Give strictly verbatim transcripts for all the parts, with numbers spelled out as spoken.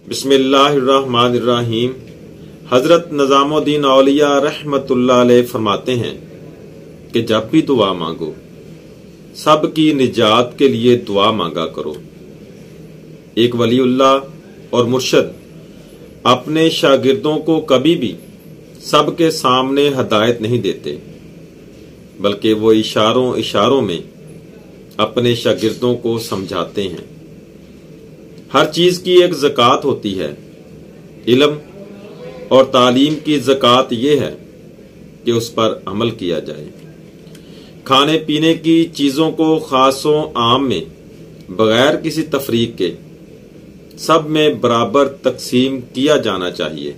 بسم اللہ الرحمن الرحیم۔ حضرت نظام الدین اولیاء رحمت اللہ علیہ فرماتے ہیں کہ جب بھی دعا مانگو سب کی نجات کے لیے دعا مانگا کرو۔ ایک ولی اللہ اور مرشد اپنے شاگردوں کو کبھی بھی سب کے سامنے ہدایت نہیں دیتے، بلکہ وہ اشاروں اشاروں میں اپنے شاگردوں کو سمجھاتے ہیں۔ ہر چیز کی ایک زکوٰۃ ہوتی ہے۔ علم اور تعلیم کی زکوٰۃ یہ ہے کہ اس پر عمل کیا جائے۔ کھانے پینے کی چیزوں کو خاص و عام میں بغیر کسی تفریق کے سب میں برابر تقسیم کیا جانا چاہیے۔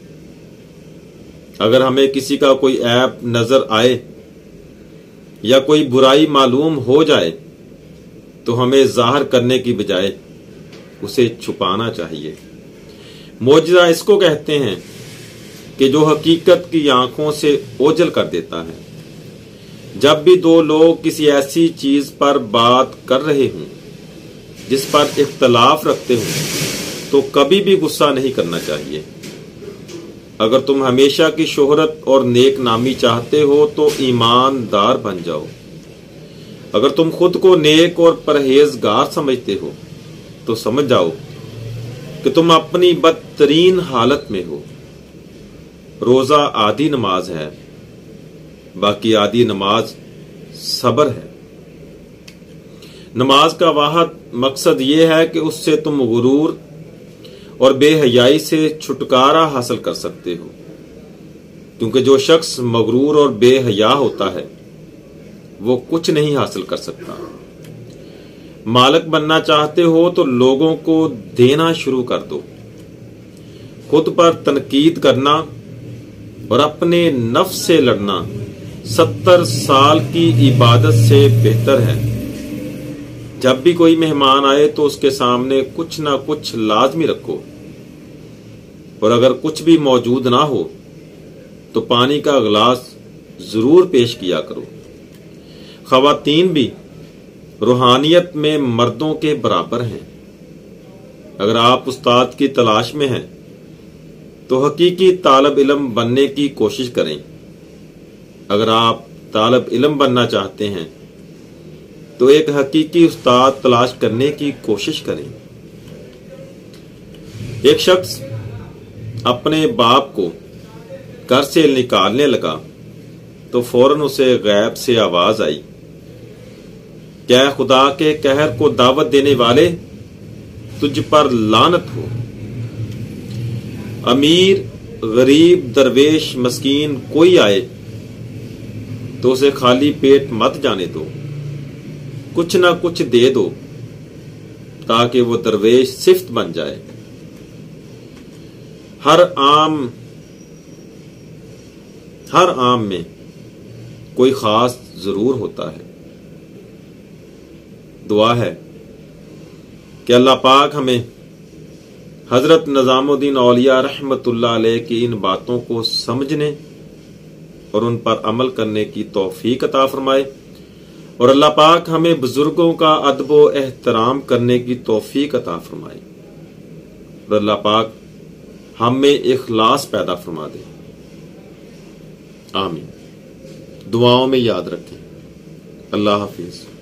اگر ہمیں کسی کا کوئی عیب نظر آئے یا کوئی برائی معلوم ہو جائے تو ہمیں ظاہر کرنے کی بجائے اسے چھپانا چاہیے۔ معجزہ اس کو کہتے ہیں کہ جو حقیقت کی آنکھوں سے اوجھل کر دیتا ہے۔ جب بھی دو لوگ کسی ایسی چیز پر بات کر رہے ہوں جس پر اختلاف رکھتے ہوں تو کبھی بھی غصہ نہیں کرنا چاہیے۔ اگر تم ہمیشہ کی شہرت اور نیک نامی چاہتے ہو تو ایماندار بن جاؤ۔ اگر تم خود کو نیک اور پرہیزگار سمجھتے ہو تو سمجھ جاؤ کہ تم اپنی بدترین حالت میں ہو۔ روزہ آدھی نماز ہے، باقی آدھی نماز صبر ہے۔ نماز کا واحد مقصد یہ ہے کہ اس سے تم غرور اور بے حیائی سے چھٹکارا حاصل کر سکتے ہو، کیونکہ جو شخص مغرور اور بے حیا ہوتا ہے وہ کچھ نہیں حاصل کر سکتا۔ مالک بننا چاہتے ہو تو لوگوں کو دینا شروع کر دو۔ خود پر تنقید کرنا اور اپنے نفس سے لڑنا ستر سال کی عبادت سے بہتر ہے۔ جب بھی کوئی مہمان آئے تو اس کے سامنے کچھ نہ کچھ لازمی رکھو، اور اگر کچھ بھی موجود نہ ہو تو پانی کا گلاس ضرور پیش کیا کرو۔ خواتین بھی روحانیت میں مردوں کے برابر ہیں۔ اگر آپ استاد کی تلاش میں ہیں تو حقیقی طالب علم بننے کی کوشش کریں۔ اگر آپ طالب علم بننا چاہتے ہیں تو ایک حقیقی استاد تلاش کرنے کی کوشش کریں۔ ایک شخص اپنے باپ کو گھر سے نکالنے لگا تو فوراً اسے غیب سے آواز آئی، کیا خدا کے قہر کو دعوت دینے والے، تجھ پر لعنت ہو۔ امیر، غریب، درویش، مسکین کوئی آئے تو اسے خالی پیٹ مت جانے دو، کچھ نہ کچھ دے دو تاکہ وہ درویش صفت بن جائے۔ ہر عام ہر عام میں کوئی خاص ضرور ہوتا ہے۔ دعا ہے کہ اللہ پاک ہمیں حضرت نظام الدین اولیاء رحمت اللہ علیہ کی ان باتوں کو سمجھنے اور ان پر عمل کرنے کی توفیق عطا فرمائے، اور اللہ پاک ہمیں بزرگوں کا ادب و احترام کرنے کی توفیق عطا فرمائے، اور اللہ پاک ہم میں اخلاص پیدا فرما دے۔ آمین۔ دعاؤں میں یاد رکھیں۔ اللہ حافظ۔